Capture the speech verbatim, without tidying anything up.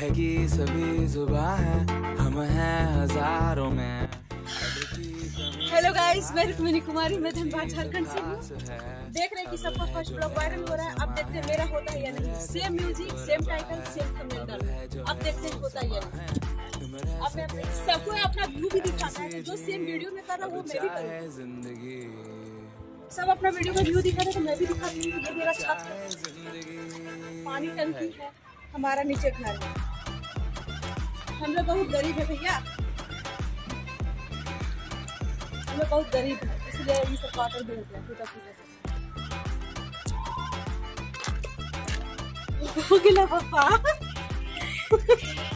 है कि सभी जुबां है, हम हैं हजारों में। हेलो गाइस, मैं रुक्मिनी कुमारी, मैं धनबाद झारखंड से हूँ। देख रहे हैं कि सबका फर्स्ट ब्लॉग वायरल हो रहा है। अब देखते हैं मेरा होता है या नहीं। Same music, same title, same thumbnail डालना। अब देखते हैं होता है या नहीं। अब मैं सबको अपना व्यू भी दिखाना है। जो सेम वीडियो में कर रहा हूँ वो मैं भी करूँ। सब अपना वीडियो में व्यू दिखा रहे तो मैं भी दिखाती हूँ। ये मेरा छत है, पानी टंकी है, हमारा नीचे घर है। हम लोग बहुत गरीब है भैया, हम लोग बहुत गरीब है, इसलिए ये सब क्वार्टर में रहते हैं टूटा फूटा से। हो गया पापा।